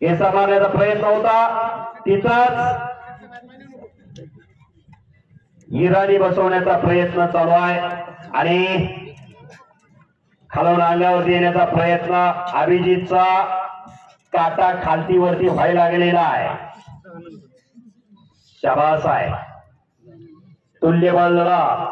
घेसा मारण्याचा प्रयत्न होता, तिथंच इराणी बसवण्याचा प्रयत्न चालू आहे आणि खालून अंगावरती येण्याचा प्रयत्न अभिजितचा काटा खालती वरती व्हायला लागलेला आहे. शाबास आहे. तुल्यबळ लढा,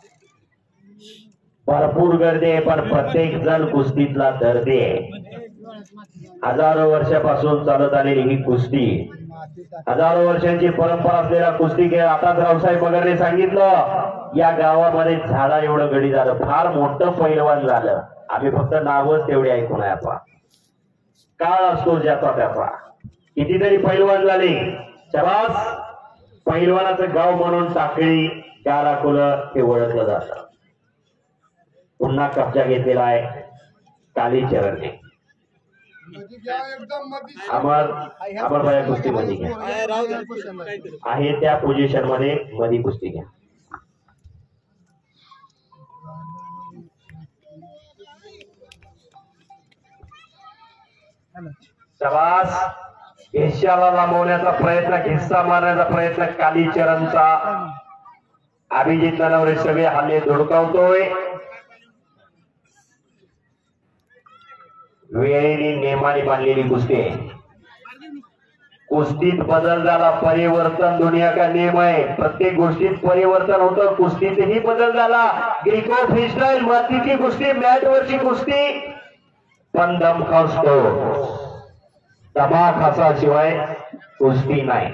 भरपूर गर्दी आहे पण प्रत्येक जण कुस्तीतला दर्दी आहे. हजारो वर्षापासून चालत आलेली ही कुस्ती, हजारो वर्षांची परंपरा असलेला कुस्ती खेळ. आता रावसाहेब मगरने सांगितलं या गावामध्ये झाडा एवढं गडी झालं, फार मोठं पैलवान झालं. आम्ही फक्त नावच तेवढे ऐकून आहे. आता काळ असतो ज्याचा त्याचा, कितीतरी पैलवान झाले. शाबास. पैलवानाचं गाव म्हणून टाकळी काराकुलं हे ओळखलं जातं. पुन्हा कब्जा घेतलेला आहे कालीचरणने. अमरबाया कुस्ती मध्ये घ्या आहे त्या पोझिशन मध्ये मध्ये कुस्ती घ्या. शाबास. एशियाला लांबवण्याचा प्रयत्न, खिस्सा मारण्याचा प्रयत्न कालीचरणचा. अभिजित नवरे सगळे हल्ले धुडकावतोय. वेळेने नियमाने बांधलेली कुस्ती आहे. कुस्तीत बदल झाला, परिवर्तन दुनिया का नियम आहे. प्रत्येक गोष्टीत परिवर्तन होतं, कुस्तीतही बदल झाला. ग्रीको फ्रीस्टाईल मातीची कुस्ती, मॅट वरची कुस्ती, पण दम खासतो, दमा खासाशिवाय कुस्ती नाही.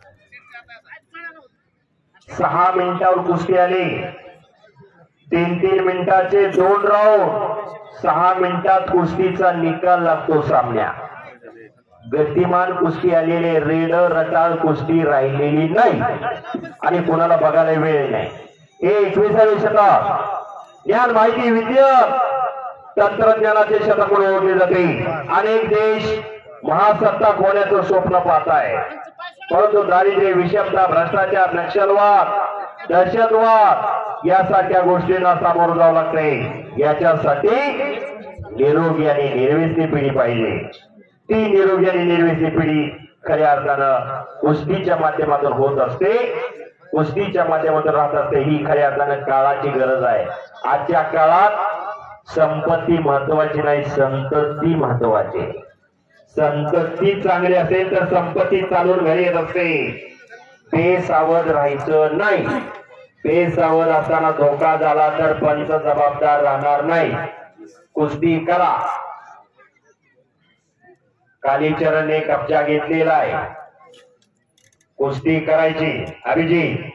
6 मिनिटावर कुस्ती आली. 3-3 मिनिटाचे 2 राऊंड. 6 मिनिटात कुस्तीचा निकाल लागतो सामन्या. गतिमान कुस्ती आलेले, रेड रटाळ कुस्ती राहिलेली नाही आणि कोणाला बघायला वेळ नाही. हे 21वे शतक ज्ञान, माहिती, विद्या, तंत्रज्ञानाचे शतक म्हणून ओळखले जाते. अनेक देश महासत्ताक होण्याचं स्वप्न पाहत आहे, परंतु दारिद्र्य, विषमता, भ्रष्टाचार, नक्षलवाद, दहशतवाद यासारख्या गोष्टींना सामोरं जावं लागते. याच्यासाठी निरोगी आणि निर्व्यसनी पिढी पाहिजे. ती निरोगी आणि निर्व्यसनी पिढी खऱ्या अर्थानं कुस्तीच्या माध्यमातून होत असते, कुस्तीच्या माध्यमातून राहत असते. ही खऱ्या अर्थानं काळाची गरज आहे. आजच्या काळात संपत्ती महत्वाची नाही, संतती महत्वाची. संतती चांगली असेल तर संपत्ती चालून घरी येत असते. बेसावध राहायचं नाही. बेसावध असताना धोका झाला तर पंच जबाबदार राहणार नाही. कुस्ती करा. कालीचरणने कब्जा घेतलेला आहे. कुस्ती करायची. अभिजित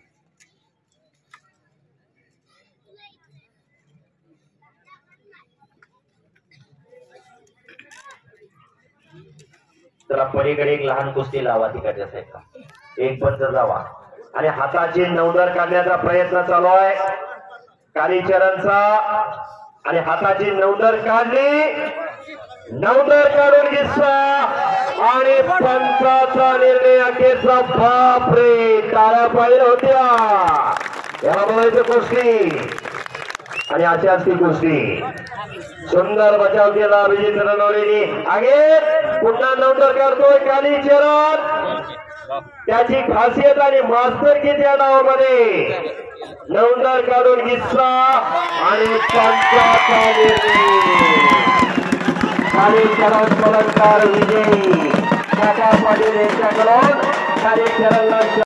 चला पलीकडे एक लहान कुस्ती लावा तिकडच्या साईडला. एक पंच जावा आणि हाताची नवदर काढण्याचा प्रयत्न चालू आहे कालीचरणचा आणि हाताची नवदर काढली. नवदर काढून घेतला आणि पंचाचा निर्णय अखेरचा. बापरे, टाळ्या पाहिल्या होत्या. याला बोलायचं कुस्ती आणि अशी असती कुस्ती. सुंदर बचाव केला अभिजित रणवलेने. आगे पुन्हा नवदर काढतोय कालीचरण. त्याची खासियत आणि मास्तर की त्या नावामध्ये. नवदर काढून घेतला आणि पंचाचा निर्णय. कालीचरण पुरस्कार विजयी काका पाटील यांच्याकडून कालीचरणला